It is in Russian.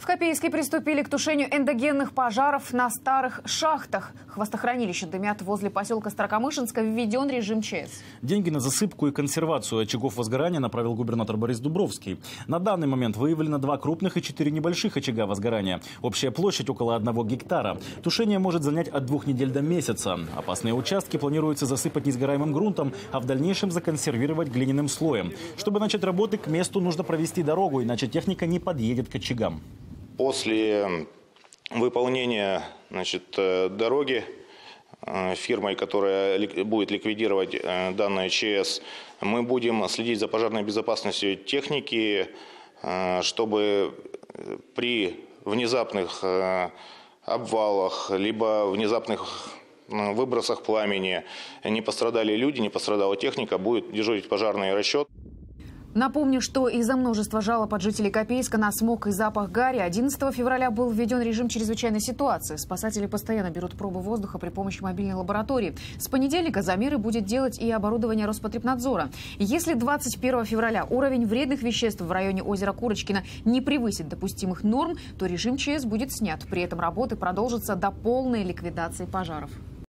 В Копейске приступили к тушению эндогенных пожаров на старых шахтах. Хвостохранилища дымят возле поселка Старокамышинска, введен режим ЧС. Деньги на засыпку и консервацию очагов возгорания направил губернатор Борис Дубровский. На данный момент выявлено 2 крупных и 4 небольших очага возгорания. Общая площадь около 1 гектара. Тушение может занять от 2 недель до месяца. Опасные участки планируется засыпать несгораемым грунтом, а в дальнейшем законсервировать глиняным слоем. Чтобы начать работы, к месту нужно провести дорогу, иначе техника не подъедет к очагам. После выполнения дороги фирмой, которая будет ликвидировать данное ЧС, мы будем следить за пожарной безопасностью техники, чтобы при внезапных обвалах либо внезапных выбросах пламени не пострадали люди, не пострадала техника, будет дежурить пожарный расчет. Напомню, что из-за множества жалоб от жителей Копейска на смог и запах гари 11 февраля был введен режим чрезвычайной ситуации. Спасатели постоянно берут пробы воздуха при помощи мобильной лаборатории. С понедельника замеры будет делать и оборудование Роспотребнадзора. Если 21 февраля уровень вредных веществ в районе озера Курочкино не превысит допустимых норм, то режим ЧС будет снят. При этом работы продолжатся до полной ликвидации пожаров.